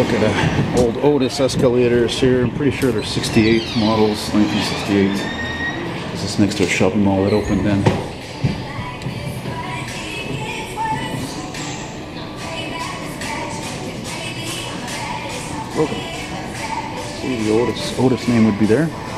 look at old Otis escalators here. I'm pretty sure they're 68 models, 1968. This is next to a shopping mall that opened then. Look, see the Otis name would be there.